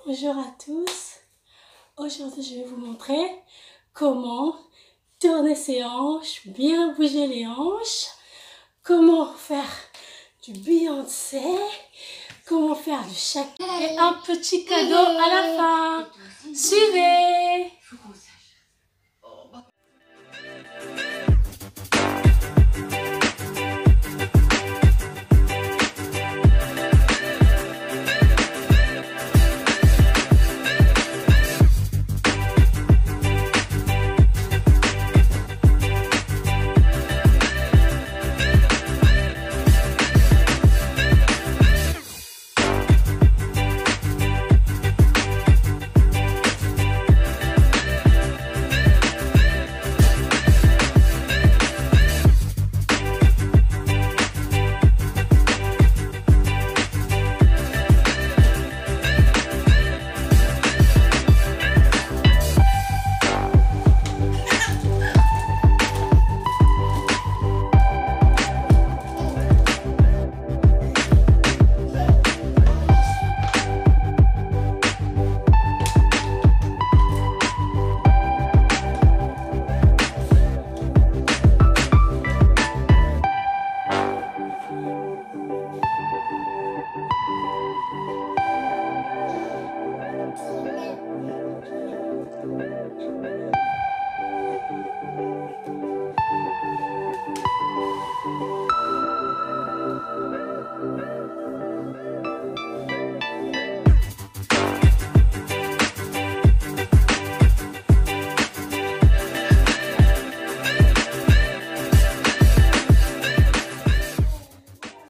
Bonjour à tous. Aujourd'hui, je vais vous montrer comment tourner ses hanches, bien bouger les hanches, comment faire du Beyoncé, comment faire du Shakira et un petit cadeau à la fin. Suivez!